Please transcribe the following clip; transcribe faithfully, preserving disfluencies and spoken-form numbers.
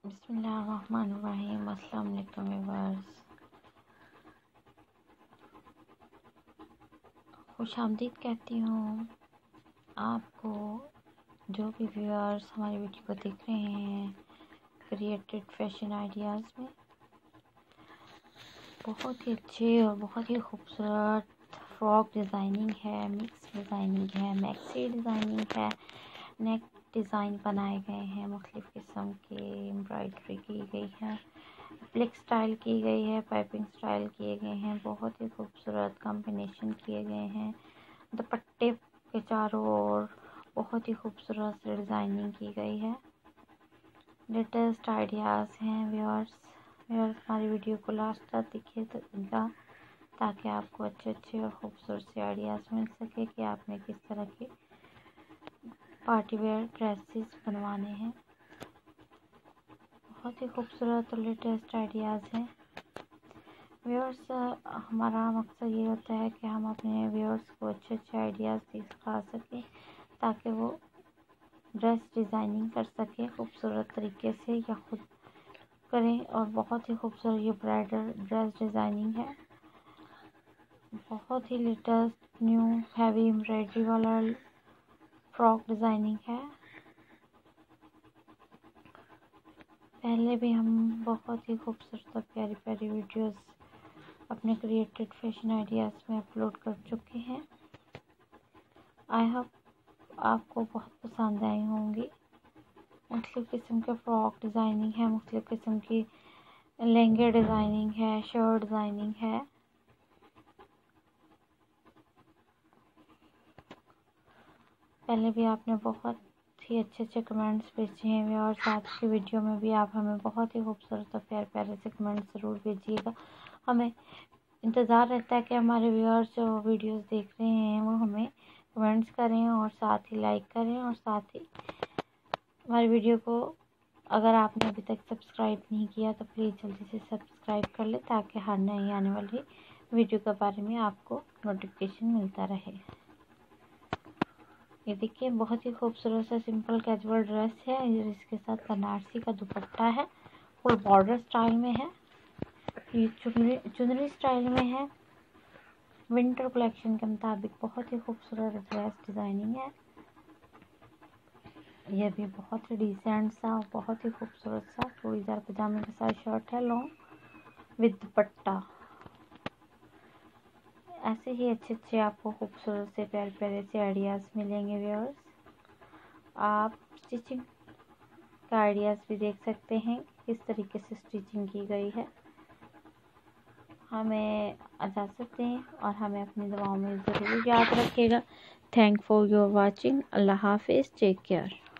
बिस्मिल्लाहिर्रहमानिर्रहीम। अस्सलाम वालेकुम व्यूअर्स, खुश आमदीद कहती हूँ आपको जो भी व्यूअर्स हमारी वीडियो को देख रहे हैं। क्रिएटेड फैशन आइडियाज़ में बहुत ही अच्छे और बहुत ही खूबसूरत फ्रॉक डिज़ाइनिंग है, मिक्स डिज़ाइनिंग है, मैक्सी डिज़ाइनिंग है, नेक डिज़ाइन बनाए गए हैं, मुख्तलिफ़ किस्म की एम्ब्रॉयडरी की गई है, फ्लिक स्टाइल की गई है, पाइपिंग स्टाइल किए गए हैं, बहुत ही खूबसूरत कॉम्बिनेशन किए गए हैं। दुपट्टे के चारों ओर बहुत ही खूबसूरत से डिज़ाइनिंग की गई है। लेटेस्ट आइडियाज़ हैं व्यूअर्स व्यूअर्स हमारी वीडियो को लास्ट तक देखिएगा ताकि आपको अच्छे अच्छे और खूबसूरत से आइडियाज़ मिल सके कि आपने किस तरह के पार्टी वेयर ड्रेसेस बनवाने हैं। बहुत ही खूबसूरत और लेटेस्ट आइडियाज़ हैं व्यूअर्स। हमारा मकसद ये होता है कि हम अपने व्यूअर्स को अच्छे अच्छे आइडियाज़ दिखा सकें ताकि वो ड्रेस डिज़ाइनिंग कर सकें खूबसूरत तरीके से या खुद करें। और बहुत ही खूबसूरत ये ब्राइडल ड्रेस डिज़ाइनिंग है, बहुत ही लेटेस्ट न्यू हैवी एम्ब्रॉयडरी वाला फ्रॉक डिज़ाइनिंग है। पहले भी हम बहुत ही खूबसूरत और प्यारी प्यारी वीडियोस अपने क्रिएटेड फैशन आइडियाज़ में अपलोड कर चुके हैं। आई होप आपको बहुत पसंद आई होंगी। मुख्तलिफ़ किस्म के फ्रॉक डिज़ाइनिंग है, मुख्तलिफ़ किस्म की लहंगे डिज़ाइनिंग है, शर्ट डिज़ाइनिंग है। पहले भी आपने बहुत ही अच्छे अच्छे कमेंट्स भेजे हैं और साथ की वीडियो में भी आप हमें बहुत ही खूबसूरत और प्यारे प्यारे से कमेंट्स ज़रूर भेजिएगा। हमें इंतज़ार रहता है कि हमारे व्यूअर्स जो वीडियोस देख रहे हैं वो हमें कमेंट्स करें और साथ ही लाइक करें और साथ ही हमारी वीडियो को अगर आपने अभी तक सब्सक्राइब नहीं किया तो प्लीज़ जल्दी से सब्सक्राइब कर ले ताकि हर नई आने वाली वीडियो के बारे में आपको नोटिफिकेशन मिलता रहे। ये देखिए बहुत ही खूबसूरत सा सिंपल कैजुअल ड्रेस है, जिसके साथ बनारसी का दुपट्टा है, फुल बॉर्डर स्टाइल में है, ये चुनरी चुनरी स्टाइल में है। विंटर कलेक्शन के मुताबिक बहुत ही खूबसूरत ड्रेस डिज़ाइनिंग है। यह भी बहुत ही डिसेंट सा और बहुत ही खूबसूरत सा चूड़ीदार पजामे के साथ शर्ट है लॉन्ग विद दुपट्टा। ऐसे ही अच्छे अच्छे आपको खूबसूरत से प्यारे प्यारे से आइडियाज़ मिलेंगे व्यूअर्स। आप स्टिचिंग का आइडियाज़ भी देख सकते हैं किस तरीके से स्टिचिंग की गई है। हमें इजाज़त दें और हमें अपनी दुआओं में ज़रूर याद रखिएगा। Thank for your watching. अल्लाह हाफिज़, टेक केयर।